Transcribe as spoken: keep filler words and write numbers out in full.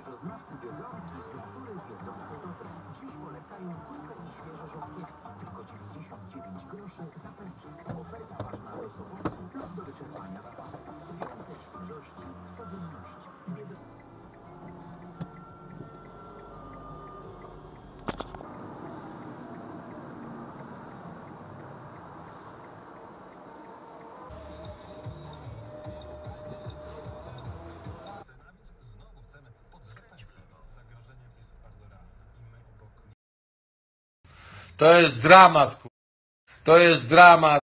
Świeżoznawcy Biedronki z natury wiedzący dobre. Dziś polecają kulkę i świeże rzodkiewki. Tylko dziewięćdziesiąt dziewięć groszy za perczyk. Oferta ważna do soboty lub do wyczerpania zapasu. Więcej świeżości w codzienności. Biedronka. To jest dramat, to jest dramat.